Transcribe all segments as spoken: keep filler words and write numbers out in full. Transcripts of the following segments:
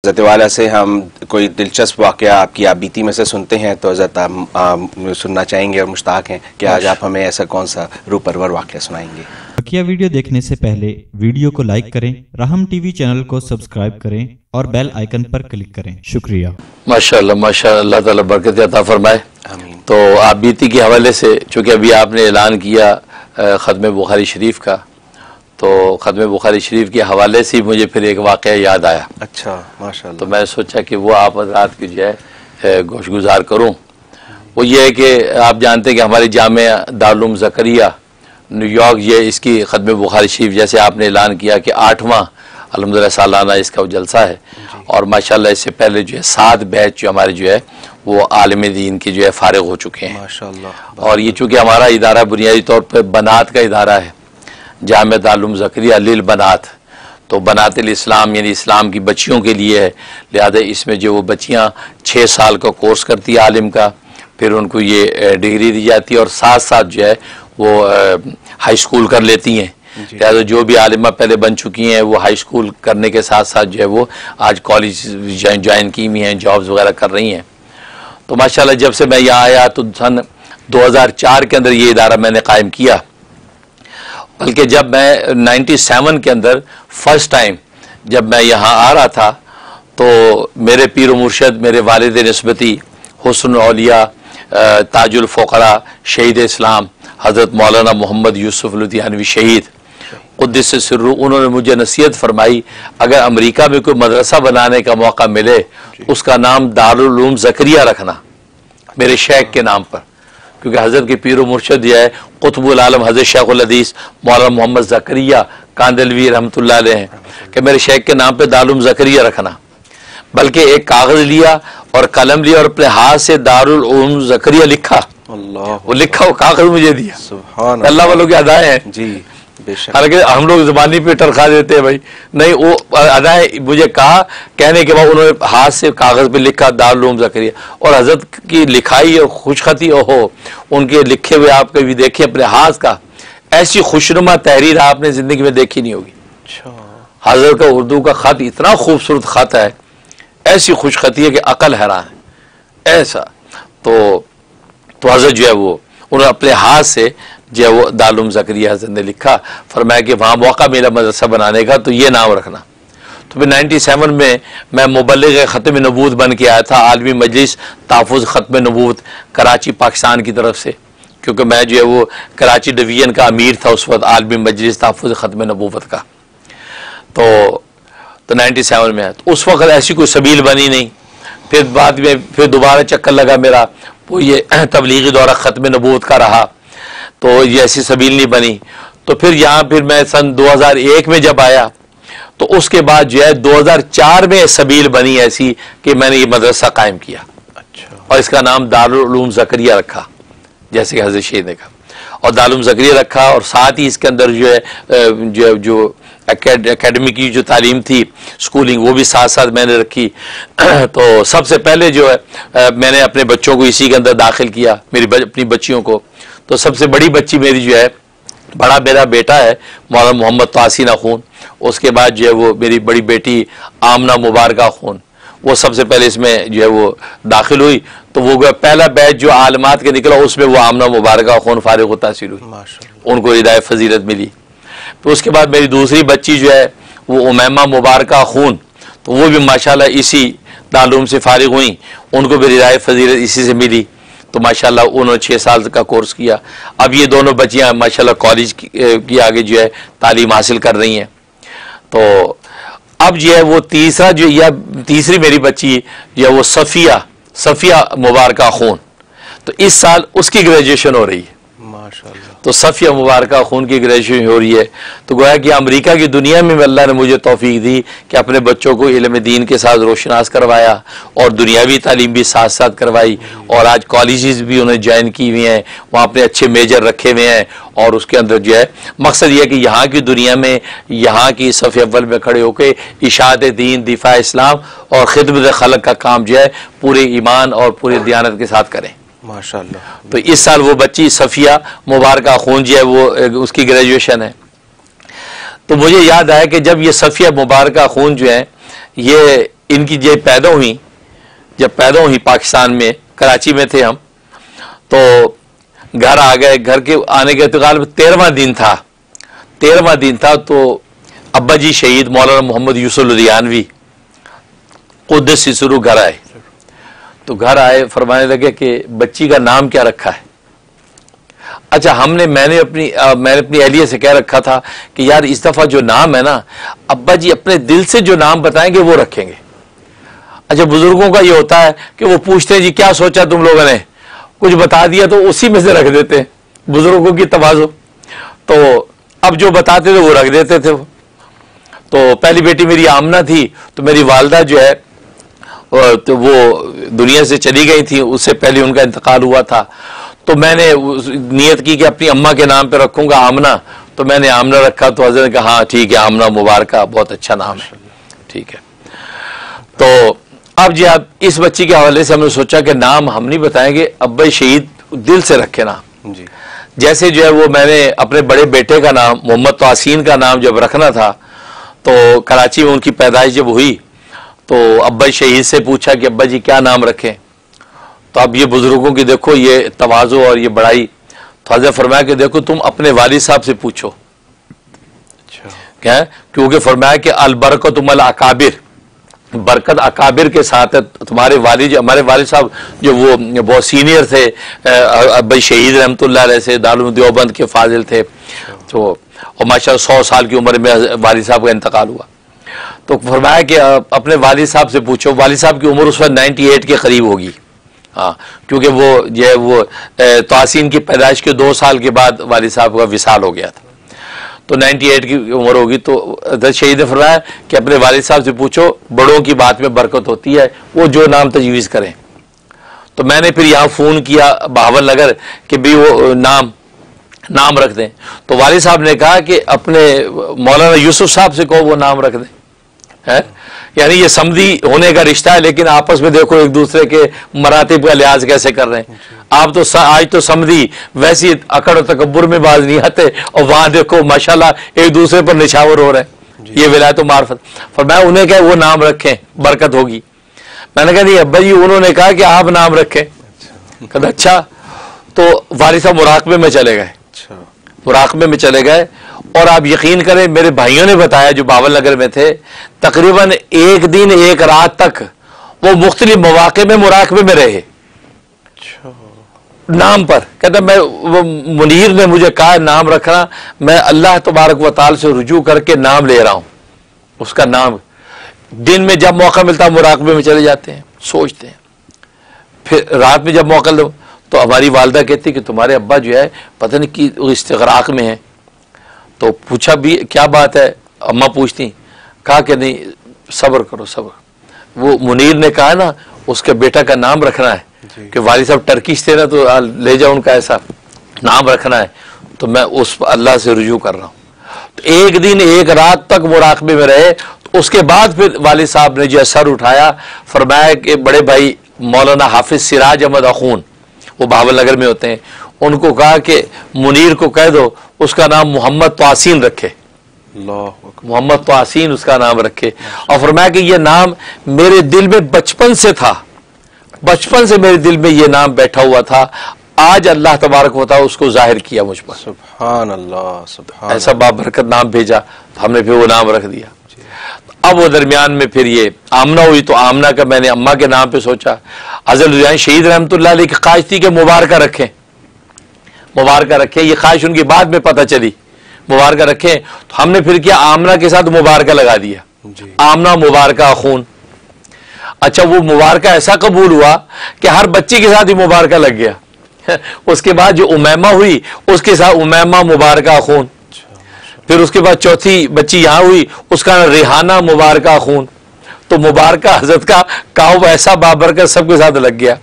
حضرت والا سے ہم کوئی دلچسپ واقعہ آپ کی آپ بیتی میں سے سنتے ہیں تو حضرت آپ سننا چاہیں گے اور مشتاق ہیں کہ آج آپ ہمیں ایسا کون سا روح پرور واقعہ سنائیں گے؟ بقیہ ویڈیو دیکھنے سے پہلے ویڈیو کو لائک کریں، رحم ٹی وی چینل کو سبسکرائب کریں اور بیل آئیکن پر کلک کریں۔ شکریہ۔ ماشاءاللہ ماشاءاللہ، اللہ تعالیٰ برکت عطا فرمائے۔ آمین۔ تو آپ بیتی کے حوالے سے چونکہ ابھی آپ نے اعلان کیا ختم بخاری شریف کا، تو ختم بخاری شریف کے حوالے سے مجھے پھر ایک واقعہ یاد آیا۔ اچھا ماشاءاللہ۔ تو میں سوچا کہ وہ آپ حضرات کی جو ہے گوش گزار کروں۔ وہ یہ ہے کہ آپ جانتے ہیں کہ ہماری جامعہ دارالعلوم زکریا نیو یارک، یہ اس کی ختم بخاری شریف جیسے آپ نے اعلان کیا کہ آٹھواں الحمدللہ سالانہ اس کا جلسہ ہے، اور ماشاءاللہ اس سے پہلے جو ہے سات بیچ جو ہمارے جو ہے وہ عالم دین کے جو ہے فارغ ہو چکے ہیں ماشاءاللہ۔ اور یہ چونکہ ہمارا ادارہ بنیادی طور پر بنات کا ادارہ ہے، جامعہ دارالعلوم زکریا للبنات، تو بنات الاسلام یعنی اسلام کی بچیوں کے لیے ہے، لہذا اس میں جو وہ بچیاں چھ سال کا کورس کرتی ہے عالم کا، پھر ان کو یہ ڈگری دی جاتی ہے اور ساتھ ساتھ جو ہے وہ ہائی اسکول کر لیتی ہیں۔ لہٰذا جو بھی عالمہ پہلے بن چکی ہیں وہ ہائی اسکول کرنے کے ساتھ ساتھ جو ہے وہ آج کالج جوائن کی ہوئی ہیں، جابز وغیرہ کر رہی ہیں۔ تو ماشاءاللہ جب سے میں یہاں آیا تو سن دو ہزار چار کے اندر یہ ادارہ میں نے قائم کیا، بلکہ جب میں نائنٹی سیون کے اندر فرسٹ ٹائم جب میں یہاں آ رہا تھا تو میرے پیر و مرشد میرے والد نسبتی حسن اولیاء تاج الفقراء شہید اسلام حضرت مولانا محمد یوسف لدھیانوی شہید قدس سرہ، انہوں نے مجھے نصیحت فرمائی اگر امریکہ میں کوئی مدرسہ بنانے کا موقع ملے اس کا نام دارالعلوم زکریا رکھنا، میرے شیخ کے نام پر، کیونکہ حضرت کے پیر و مرشد یہ ہے قطب العالم حضرت شیخ الحدیث مولانا محمد زکریا کاندلوی رحمۃ اللہ علیہ ہیں کہ میرے شیخ کے نام پہ دارالعلوم زکریا رکھنا، بلکہ ایک کاغذ لیا اور قلم لیا اور اپنے ہاتھ سے دارالعلوم زکریا لکھا، اللہ وہ لکھا وہ کاغذ مجھے دیا۔ سبحان اللہ والوں کی ادائیں ہیں جی بے شک۔ حالانکہ ہم لوگ زبانی پہ ٹرکھا دیتے ہیں بھائی، نہیں وہ ادائیں مجھے کہا، کہنے کے بعد انہوں نے ہاتھ سے کاغذ پہ لکھا دارالعلوم زکریا، اور حضرت کی لکھائی اور خوش خطی ہو ان کے لکھے ہوئے آپ کبھی دیکھیں اپنے ہاتھ کا، ایسی خوشنما تحریر آپ نے زندگی میں دیکھی نہیں ہوگی۔ حضرت کا اردو کا خط اتنا خوبصورت خط ہے، ایسی خوش خطی ہے کہ عقل حیران ہے ایسا۔ تو تو حضرت جو ہے وہ انہوں نے اپنے ہاتھ سے جو ہے وہ دارالعلوم زکریا حضرت نے لکھا، فرمایا کہ وہاں موقع میرا مدرسہ بنانے کا تو یہ نام رکھنا۔ تو پھر نائنٹی سیون میں میں مبلغ ختم نبوت بن کے آیا تھا، عالمی مجلس تحفظ ختم نبوت کراچی پاکستان کی طرف سے، کیونکہ میں جو ہے وہ کراچی ڈویژن کا امیر تھا اس وقت عالمی مجلس تحفظ ختم نبوت کا۔ تو تو نائنٹی سیون میں تو اس وقت ایسی کوئی سبیل بنی نہیں، پھر بعد میں پھر دوبارہ چکر لگا میرا، وہ یہ تبلیغی دورہ ختم نبوت کا رہا تو یہ ایسی سبیل نہیں بنی۔ تو پھر یہاں پھر میں سن دو ہزار ایک میں جب آیا تو اس کے بعد جو ہے دو ہزار چار میں سبیل بنی ایسی کہ میں نے یہ مدرسہ قائم کیا، اور اس کا نام دارالعلوم زکریا رکھا جیسے کہ حضرت شہید نے کہا، اور دارالعلوم زکریا رکھا، اور ساتھ ہی اس کے اندر جو ہے جو جو اکیڈمی کی جو تعلیم تھی سکولنگ وہ بھی ساتھ ساتھ میں نے رکھی۔ تو سب سے پہلے جو ہے میں نے اپنے بچوں کو اسی کے اندر داخل کیا، میری اپنی بچیوں کو۔ تو سب سے بڑی بچی میری جو ہے بڑا میرا بیٹا ہے مولانا محمد تواسین خون، اس کے بعد جو ہے وہ میری بڑی بیٹی آمنہ مبارکہ خون، وہ سب سے پہلے اس میں جو ہے وہ داخل ہوئی۔ تو وہ پہلا بیچ جو عالمات کے نکلا اس میں وہ آمنہ مبارکہ خون فارغ التحصیل ہوئی، ان کو ہدایت فضیلت ملی۔ تو اس کے بعد میری دوسری بچی جو ہے وہ امیمہ مبارکہ خون، تو وہ بھی ماشاءاللہ اسی دارالعلوم سے فارغ ہوئیں، ان کو بھی ہدایت فضیلت اسی سے ملی۔ تو ماشاءاللہ انہوں نے چھ سال کا کورس کیا، اب یہ دونوں بچیاں ماشاءاللہ کالج کی آگے جو ہے تعلیم حاصل کر رہی ہیں۔ تو اب جو ہے وہ تیسرا جو یا تیسری میری بچی جو ہے وہ صفیہ صفیہ مبارکہ خون، تو اس سال اس کی گریجویشن ہو رہی ہے ماشاءاللہ۔ تو صفیہ مبارکہ خون کی گریجویشن ہو رہی ہے۔ تو گویا کہ امریکہ کی دنیا میں اللہ نے مجھے توفیق دی کہ اپنے بچوں کو علم دین کے ساتھ روشناس کروایا اور دنیاوی تعلیم بھی ساتھ ساتھ کروائی، اور آج کالجز بھی انہیں جوائن کی ہوئی ہیں، وہاں اپنے اچھے میجر رکھے ہوئے ہیں، اور اس کے اندر جو ہے مقصد یہ ہے کہ یہاں کی دنیا میں یہاں کی صف اول میں کھڑے ہو کے اشاعت دین، دفاع اسلام اور خدمت خلق کا کام جو ہے پورے ایمان اور پورے دیانت کے ساتھ کریں ماشاءاللہ۔ تو اس سال وہ بچی صفیہ مبارکہ خون جو ہے وہ اس کی گریجویشن ہے۔ تو مجھے یاد آیا کہ جب یہ صفیہ مبارکہ خون جو ہے یہ इनकी जब पैदा हुई जब पैदा हुई पाकिस्तान में, कराची में थे हम, तो घर आ गए। घर के आने के इंतकाल में तेरहवां दिन था तेरहवां दिन था तो अब्बा जी शहीद मौलाना मोहम्मद यूसुफ लुधियानवी कुद्दस सिसरू घर आए। तो घर आए, फरमाने लगे कि बच्ची का नाम क्या रखा है। अच्छा, हमने मैंने अपनी आ, मैंने अपनी अहलिया से कह रखा था कि यार इस दफ़ा जो नाम है ना, अब्बा जी अपने दिल से जो नाम बताएंगे वो रखेंगे। अच्छा, बुजुर्गों का ये होता है कि वो पूछते हैं जी क्या सोचा तुम लोगों ने, कुछ बता दिया तो उसी में से रख देते हैं, बुजुर्गों की तवाज़ु। तो अब जो बताते थे वो रख देते थे। तो पहली बेटी मेरी आमना थी, तो मेरी वालदा जो है तो वो दुनिया से चली गई थी, उससे पहले उनका इंतकाल हुआ था। तो मैंने नियत की कि अपनी अम्मा के नाम पे रखूंगा आमना, तो मैंने आमना रखा। तो हज़रत ने कहा हाँ ठीक है, आमना मुबारक, बहुत अच्छा नाम है, ठीक है। तो अब जी आप इस बच्ची के हवाले से हमने सोचा कि नाम हम नहीं बताएंगे, अब्बा शहीद दिल से रखे नाम जी। जैसे जो है वो मैंने अपने बड़े बेटे का नाम मोहम्मद तोसीन का नाम जब रखना था, तो कराची में उनकी पैदाइश जब हुई तो अब्बा शहीद से पूछा कि अब्बा जी क्या नाम रखें। तो अब ये बुजुर्गों की देखो ये तवाज़ु और ये बड़ाई। तो हज़रत फरमाया कि देखो तुम अपने वालिद साहब से पूछो। अच्छा। क्या, क्योंकि फरमाया कि अल बरकतु मल अकाबिर, बरकत अकाबिर के साथ है। तुम्हारे वालिद, हमारे वालिद साहब जो वो बहुत सीनियर थे, अब्बा शहीद रहमतुल्लाह अलैह से दारुल देवबंद के फाजिल थे। तो और माशाअल्लाह सौ साल की उम्र में वालिद साहब का इंतकाल हुआ। तो फरमाया कि अपने वालिद साहब से पूछो। वालिद साहब की उम्र उस वक्त अट्ठानवे के करीब होगी, हाँ, क्योंकि वो जो है वो तोसीन की पैदाइश के दो साल के बाद वालिद साहब का विसाल हो गया था। तो अट्ठानवे की उम्र होगी। तो हज़रत शहीद ने फरमाया कि अपने वालिद साहब से पूछो, बड़ों की बात में बरकत होती है, वो जो नाम तजवीज़ करें। तो मैंने फिर यहाँ फ़ोन किया बहावल नगर कि भी वो नाम नाम रख दें। तो वालिद साहब ने कहा कि अपने मौलाना यूसुफ साहब से कहो वो नाम रख दें, है। यानी ये समधी होने का रिश्ता है, लेकिन आपस में देखो एक दूसरे के मरातिब का लिहाज कैसे कर रहे हैं। आप तो आज तो समधी वैसी अकड़ और तकब्बुर में बाज नहीं आते, और वहां देखो माशाल्लाह एक दूसरे पर निछावर हो रहे हैं। ये विलायत मार्फत। फरमाया उन्हें क्या वो नाम रखें, बरकत होगी। मैंने कहा नहीं अब्बा जी, उन्होंने कहा कि आप नाम रखें। कहता अच्छा। तो वालिद साहब मुराकबे में चले गए, मुराकबे में चले गए। और आप यकीन करें, मेरे भाइयों ने बताया जो बावल नगर में थे, तकरीबन एक दिन एक रात तक वो मुख्तलिफ मौके में मुराकबे में रहे नाम पर। कहता मैं वो मुनीर ने मुझे कहा नाम रखना, मैं अल्लाह तबारक व तआला से रुजू करके नाम ले रहा हूं, उसका नाम। दिन में जब मौका मिलता मुराकबे में चले जाते हैं, सोचते हैं। फिर रात में जब मौका लो तो हमारी वालदा कहती कि तुम्हारे अब्बा जो है पता नहीं कि इस्तिग़राक़ में है। तो पूछा भी क्या बात है, अम्मा पूछती, कहा कि नहीं सब्र करो सब्र। वो मुनीर ने कहा ना उसके बेटा का नाम रखना है, कि वालिद साहब टर्किश थे ना, तो ले जाओ उनका ऐसा नाम रखना है। तो मैं उस अल्लाह से रुजू कर रहा हूँ। तो एक दिन एक रात तक मुराकबे में रहे। तो उसके बाद फिर वालिद साहब ने जो सर उठाया, फरमाया कि बड़े भाई मौलाना हाफिज सिराज अहमद अखून, वो बहावल नगर में होते हैं, उनको कहा कि मुनीर को कह दो उसका नाम मोहम्मद तोसीन रखे, मोहम्मद तोसीन उसका नाम रखे। और फरमाया कि ये नाम मेरे दिल में बचपन से था, बचपन से मेरे दिल में ये नाम बैठा हुआ था। आज अल्लाह तबारक व तआला उसको जाहिर किया मुझ पर। सुभान अल्लाह, सुभान ऐसा बाबरकत नाम भेजा, तो हमने फिर वो नाम रख दिया। अब वो दरमियान में फिर ये आमना हुई, तो आमना का मैंने अम्मा के नाम पे सोचा। हज़रत लुधियानवी शहीद रहमतुल्लाह अलैह की ख्वाहिश थी कि मुबारक रखें, मुबारक रखें। ये ख्वाहिश उनकी बाद में पता चली, मुबारक रखें। तो हमने फिर किया आमना के साथ मुबारक लगा दिया, आमना मुबारक खून। अच्छा, वो मुबारक ऐसा कबूल हुआ कि हर बच्चे के साथ ही मुबारक लग गया। उसके बाद जो उमैमा हुई उसके साथ उमैमा मुबारक खून। फिर उसके बाद चौथी बच्ची यहाँ हुई, उसका रेहाना मुबारक खून। तो मुबारक हजरत का काव ऐसा बाबरकत सबके साथ लग गया।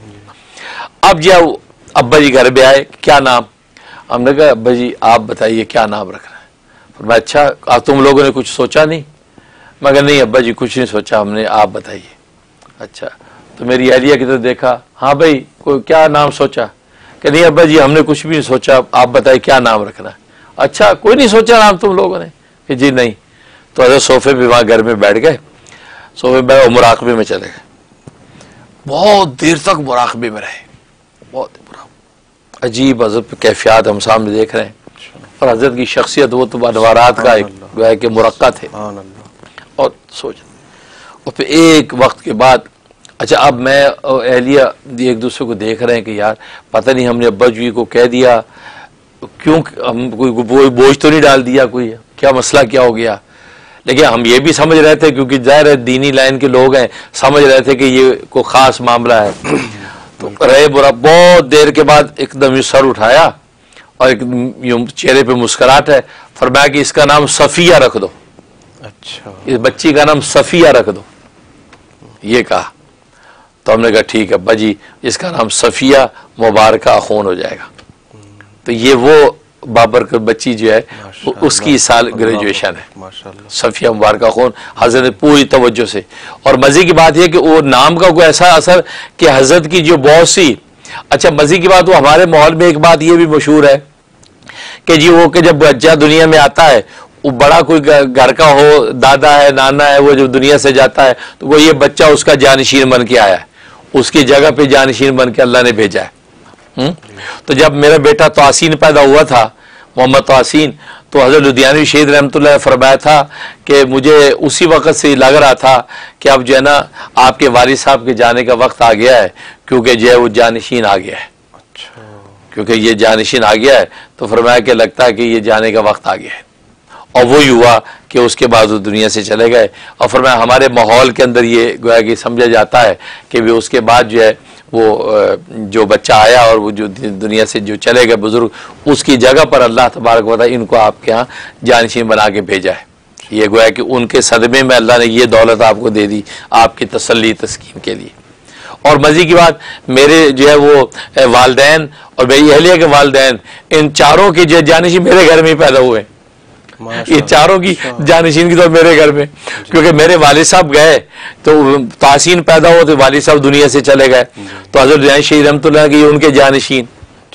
अब जब अब्बा जी घर पे आए, क्या नाम? हमने कहा अब्बा जी आप बताइए क्या नाम रखना है। मैं अच्छा अब तुम लोगों ने कुछ सोचा नहीं? मगर नहीं अब्बा जी कुछ नहीं सोचा हमने, आप बताइए। अच्छा, तो मेरी अहलिया की तरफ देखा, हाँ भाई कोई क्या नाम सोचा? कि नहीं अब्बा जी हमने कुछ भी नहीं सोचा, आप बताइए क्या नाम रखना है। अच्छा, कोई नहीं सोचा नाम तुम लोगों ने? कि जी नहीं। तो अगर सोफे पे वहाँ घर में बैठ गए, صوفے میں بیٹھے مراقبے میں چلے گئے، بہت دیر تک مراقبے میں رہے، بہت عجیب حضرت کیفیات ہم سامنے دیکھ رہے ہیں، اور حضرت کی شخصیت وہ تو انوارات کا ایک گویا کہ مرقع تھے، اور سوچ، اور پھر ایک وقت کے بعد اچھا اب میں اور اہلیہ ایک دوسرے کو دیکھ رہے ہیں کہ یار پتہ نہیں ہم نے ابا جی کو کہہ دیا، کیوں ہم کوئی بوجھ تو نہیں ڈال دیا، کوئی کیا مسئلہ کیا ہو گیا، لیکن ہم یہ بھی سمجھ رہے تھے کیونکہ ظاہر ہے دینی لائن کے لوگ ہیں، سمجھ رہے تھے کہ یہ کوئی خاص معاملہ ہے، تو رہے برا، بہت دیر کے بعد ایک دم یہ سر اٹھایا اور ایک یوں چہرے پہ مسکراہٹ ہے، فرمایا کہ اس کا نام صفیہ رکھ دو، اچھا اس بچی کا نام صفیہ رکھ دو، یہ کہا، تو ہم نے کہا ٹھیک ہے ابا جی اس کا نام صفیہ مبارکہ اخون ہو جائے گا، تو یہ وہ بابرکت بچی جو ہے اس کی سال گریجویشن ہے، صفیہ مبارکہ خون، حضرت نے پوری توجہ سے، اور مزے کی بات یہ کہ وہ نام کا کوئی ایسا اثر کہ حضرت کی جو بہت سی، اچھا مزے کی بات وہ ہمارے ماحول میں ایک بات یہ بھی مشہور ہے کہ جی وہ کہ جب بچہ دنیا میں آتا ہے، وہ بڑا کوئی گھر کا ہو، دادا ہے نانا ہے، وہ جب دنیا سے جاتا ہے تو وہ یہ بچہ اس کا جانشین بن کے آیا ہے، اس کی جگہ پہ جانشین بن کے اللہ نے بھیجا ہے۔ تو جب میرا بیٹا تواسین پیدا ہوا تھا، محمد تواسین، تو حضرت لدھیانوی شہید رحمۃ اللہ نے فرمایا تھا کہ مجھے اسی وقت سے لگ رہا تھا کہ اب جو ہے نا آپ کے والد صاحب کے جانے کا وقت آ گیا ہے، کیونکہ جو ہے وہ جانشین آ گیا ہے، کیونکہ یہ جانشین آ گیا ہے، تو فرمایا کہ لگتا ہے کہ یہ جانے کا وقت آ گیا ہے، اور وہی ہوا کہ اس کے بعد وہ دنیا سے چلے گئے، اور فرمایا ہمارے ماحول کے اندر یہ گویا کہ سمجھا جاتا ہے کہ بھی اس کے بعد جو ہے وہ جو بچہ آیا اور وہ جو دنیا سے جو چلے گئے بزرگ، اس کی جگہ پر اللہ تبارک و تعالیٰ ان کو آپ کے ہاں جانشین بنا کے بھیجا ہے، یہ گویا کہ ان کے صدمے میں اللہ نے یہ دولت آپ کو دے دی آپ کی تسلی تسکین کے لیے۔ اور مزے کی بات میرے جو ہے وہ والدین اور میری اہلیہ کے والدین، ان چاروں کے جو جانشین میرے گھر میں ہی پیدا ہوئے، یہ چاروں کی جانشین کی تو میرے گھر میں، کیونکہ میرے والد صاحب گئے تو تواسین پیدا ہو تو والد صاحب دنیا سے چلے گئے، تو حضرت لدھیانوی شہید رحمۃ اللہ کی ان کے جانشین،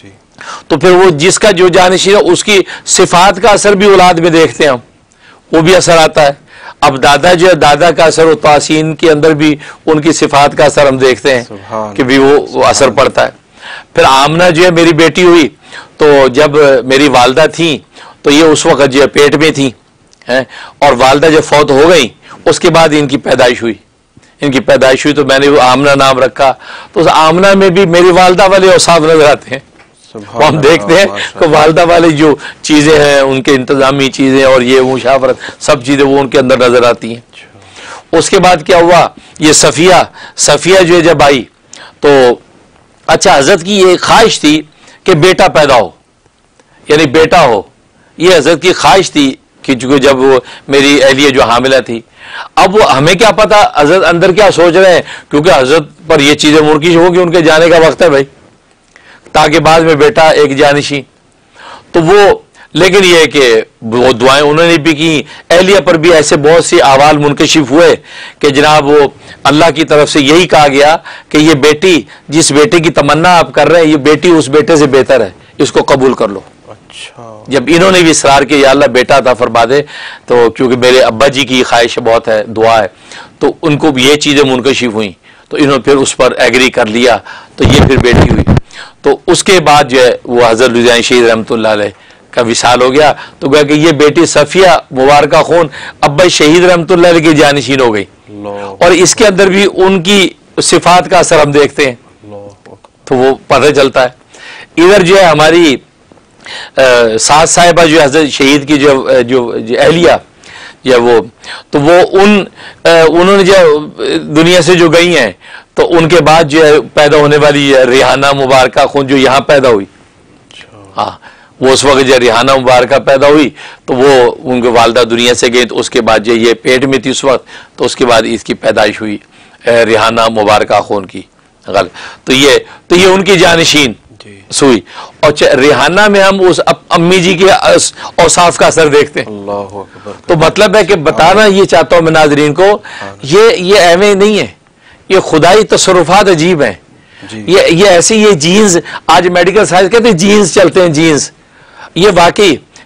تو پھر وہ جس کا جو جانشین ہے اس کی صفات کا اثر بھی اولاد میں دیکھتے ہیں ہم، وہ بھی اثر آتا ہے۔ اب دادا جو ہے دادا کا اثر و تواسین کے اندر بھی ان کی صفات کا اثر ہم دیکھتے ہیں کہ بھی وہ اثر پڑتا ہے۔ پھر آمنہ جو ہے میری بیٹی ہوئی، تو جب میری والدہ تھیں تو یہ اس وقت جو ہے پیٹ میں تھیں، اور والدہ جب فوت ہو گئی اس کے بعد ان کی پیدائش ہوئی، ان کی پیدائش ہوئی تو میں نے وہ آمنہ نام رکھا، تو اس آمنہ میں بھی میری والدہ والے اوصاف نظر آتے ہیں، وہ ہم دیکھتے ہیں کہ والدہ والے جو چیزیں ہیں ان کے انتظامی چیزیں اور یہ مشاورت سب چیزیں وہ ان کے اندر نظر آتی ہیں۔ اس کے بعد کیا ہوا، یہ صفیہ صفیہ جو ہے جب آئی تو اچھا حضرت کی یہ خواہش تھی کہ بیٹا پیدا ہو، یعنی بیٹا ہو، یہ حضرت کی خواہش تھی کہ جب وہ میری اہلیہ جو حاملہ تھی، اب وہ ہمیں کیا پتا حضرت اندر کیا سوچ رہے ہیں، کیونکہ حضرت پر یہ چیزیں منقش ہو کہ ان کے جانے کا وقت ہے بھائی، تاکہ بعد میں بیٹا ایک جانشین، تو وہ لیکن یہ کہ وہ دعائیں انہوں نے بھی کی، اہلیہ پر بھی ایسے بہت سی احوال منکشف ہوئے کہ جناب وہ اللہ کی طرف سے یہی کہا گیا کہ یہ بیٹی جس بیٹے کی تمنا آپ کر رہے ہیں، یہ بیٹی اس بیٹے سے بہتر ہے، اس کو قبول کر لو۔ جب انہوں نے بھی اصرار کیا یا اللہ بیٹا عطا فرما دے، تو کیونکہ میرے ابا جی کی خواہش بہت ہے، دعا ہے، تو ان کو بھی یہ چیزیں منکشف ہوئیں، تو انہوں نے پھر اس پر ایگری کر لیا، تو یہ پھر بیٹی ہوئی۔ تو اس کے بعد جو ہے وہ حضرت لدھیانوی شہید رحمۃ اللہ علیہ کا وصال ہو گیا، تو گویا کہ یہ بیٹی صفیہ مبارکہ خون ابا شہید رحمۃ اللہ علیہ کی جانشین ہو گئی، اور اس کے اندر بھی ان کی صفات کا اثر ہم دیکھتے ہیں، تو وہ پتہ چلتا ہے۔ ادھر جو ہے ہماری ساس صاحبہ جو حضرت شہید کی جو جو اہلیہ جو وہ، تو وہ ان انہوں نے جو دنیا سے جو گئی ہیں، تو ان کے بعد جو ہے پیدا ہونے والی ریحانہ مبارکہ خون جو یہاں پیدا ہوئی، ہاں وہ اس وقت جو ریحانہ مبارکہ پیدا ہوئی تو وہ ان کے والدہ دنیا سے گئی، تو اس کے بعد جو یہ پیٹ میں تھی اس وقت، تو اس کے بعد اس کی پیدائش ہوئی ریحانہ مبارکہ خون کی، غلط، تو یہ تو یہ ان کی جانشین سوئی۔ اور ریحانہ میں ہم اس امی جی کے اوصاف کا اثر دیکھتے ہیں، اللہ اکبر۔ تو مطلب ہے کہ بتانا یہ چاہتا ہوں میں ناظرین کو، یہ یہ ایویں نہیں ہے، یہ خدائی تصرفات عجیب ہیں، یہ یہ ایسی یہ جینز، آج میڈیکل سائنس کہتے ہیں جینز چلتے ہیں، جینز، یہ واقعی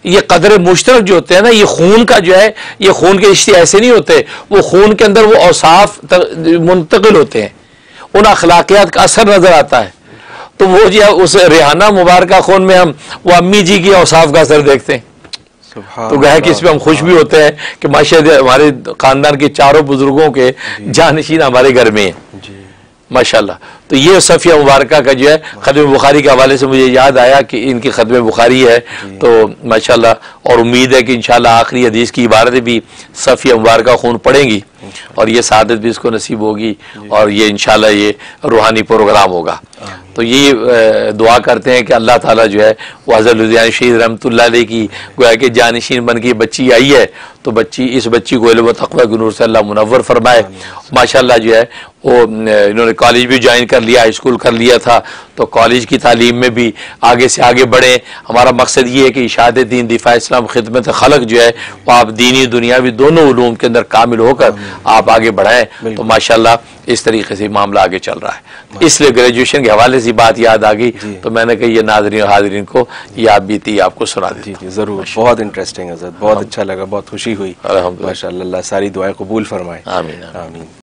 یہ قدر مشترک جو ہوتے ہیں نا، یہ خون کا جو ہے، یہ خون کے رشتے ایسے نہیں ہوتے، وہ خون کے اندر وہ اوصاف منتقل ہوتے ہیں، ان اخلاقیات کا اثر نظر آتا ہے. تو وہ جو ہے اس ریحانہ مبارکہ خون میں ہم وہ امی جی کی اوصاف کا اثر دیکھتے ہیں. تو گویا کہ اس پہ ہم خوش بھی ہوتے ہیں کہ ماشاءاللہ ہمارے خاندان کے چاروں بزرگوں کے جانشین ہمارے گھر میں ہیں ماشاءاللہ. تو یہ صفیہ مبارکہ کا جو ہے ختم بخاری کے حوالے سے مجھے یاد آیا کہ ان کی ختم بخاری ہے، تو ماشاءاللہ اور امید ہے کہ انشاءاللہ آخری حدیث کی عبارتیں بھی صفیہ مبارکہ خون پڑھیں گی اور یہ سعادت بھی اس کو نصیب ہوگی اور یہ انشاءاللہ یہ روحانی پروگرام ہوگا. تو یہ دعا کرتے ہیں کہ اللہ تعالیٰ جو ہے وہ حضرت لدھیانوی شہید رحمۃ اللہ علیہ کی گویا کہ جانشین بن کے بچی آئی ہے، تو بچی اس بچی کو علم و تقوی کے نور سے اللہ منور فرمائے. ماشاءاللہ جو ہے وہ انہوں نے کالج بھی جوائن کر لیا، ہائی اسکول کر لیا تھا، تو کالج کی تعلیم میں بھی آگے سے آگے بڑھیں. ہمارا مقصد یہ ہے کہ اشاعت دین، دفاع اسلام، خدمت خلق جو ہے وہ آپ دینی دنیاوی دونوں علوم کے اندر کامل ہو کر آپ آگے بڑھائیں. تو ماشاءاللہ اس طریقے سے معاملہ آگے چل رہا ہے. اس لیے گریجویشن کے حوالے سے بات یاد آ گئی تو میں نے کہا یہ ناظرین اور حاضرین کو یہ آپ بیتی آپ کو سنا دیتا. جی جی ضرور، بہت انٹرسٹنگ حضرت، بہت اچھا لگا، بہت خوشی ہوئی. الحمدللہ، ماشاءاللہ، اللہ ساری دعائیں قبول فرمائے. آمین آمین. آمین.